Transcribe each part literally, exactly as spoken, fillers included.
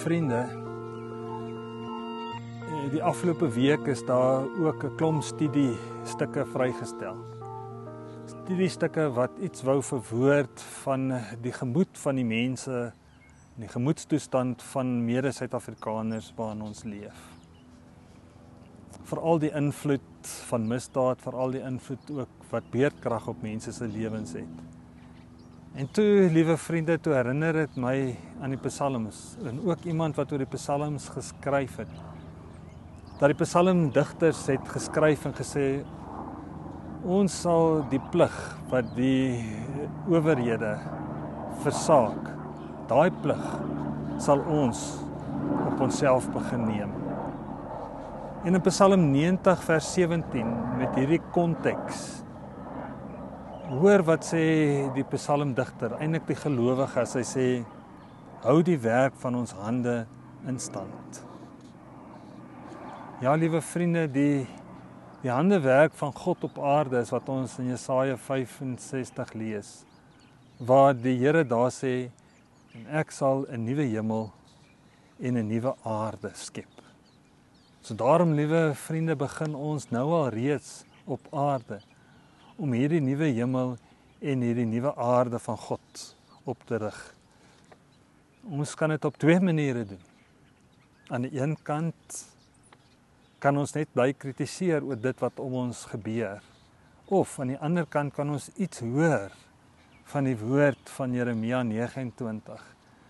vriende, die afgelope week is daar ook 'n klomp studiestukke vrygestel. Studiestukke wat iets wou verwoord van die gemoed van die mense, die gemoedstoestand van mede-Suid-Afrikaners waarin ons leef. Veral die invloed van misdaad, veral die invloed ook wat beerdkrag op mense se lewens het. En toe, liewe vriende, toe herinner dit my aan die psalms, en ook iemand wat oor die psalms geskryf het, dat die psalmdigters het geskryf en gesê, ons sal die plig wat die owerhede versaak, daai plig sal ons op onsself begin neem. En in Psalm negentig vers sewentien, met hierdie konteks, hoor wat sê die psalmdigter, eintlik die gelowige, as hy sê, hou die werk van ons hande in stand. Ja, liewe vriende, die, die handewerk van God op aarde is wat ons in Jesaja vyf en sestig lees, waar die Here daar sê, en ek sal 'n nuwe hemel en 'n nuwe aarde skep. So daarom, liewe vriende, begin ons nou al reeds op aarde om hierdie nuwe hemel en hierdie nuwe aarde van God op te rig. Ons kan dit op twee maniere doen. Aan die een kant kan ons net bly kritiseer oor dit wat om ons gebeur. Of aan die ander kant kan ons iets hoor van die woord van Jeremia nege en twintig.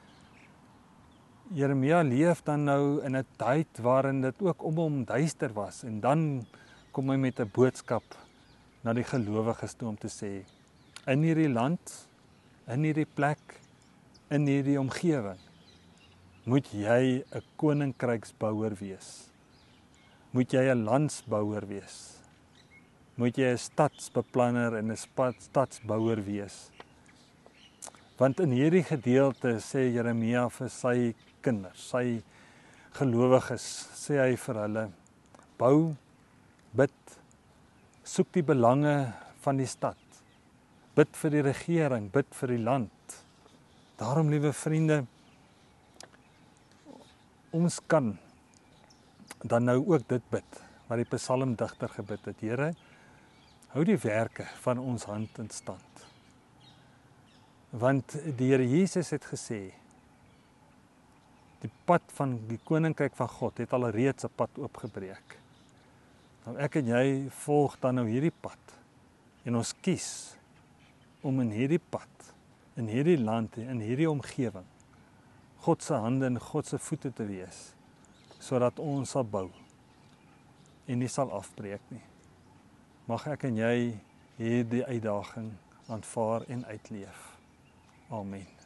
Jeremia leef dan nou in 'n tyd waarin dit ook om hom duister was, en dan kom hy met 'n boodskap na die gelowiges toe om te sê, in hierdie land, in hierdie plek, in hierdie omgewing, moet jy 'n koninkryksbouer wees. Moet jy 'n landsbouer wees. Moet jy 'n stadsbeplanner en 'n stadsbouer wees. Want in hierdie gedeelte sê Jeremia vir sy kinders, sy gelowiges, sê hy vir hulle, bou, bid, soek die belange van die stad, bid vir die regering, bid vir die land. Daarom, liewe vriende, ons kan dan nou ook dit bid, wat die psalmdigter gebid het, Here, hou die werke van ons hand in stand. Want die Here Jesus het gesê, die pad van die koninkryk van God het al reeds 'n pad oopgebreek. Nou ek en jy volg dan nou hierdie pad, en ons kies om in hierdie pad, in hierdie land, in hierdie omgewing, God se hande en God se voete te wees, sodat ons sal bou, en nie sal afbreek nie. Mag ek en jy hierdie uitdaging aanvaar en uitleef. Amen.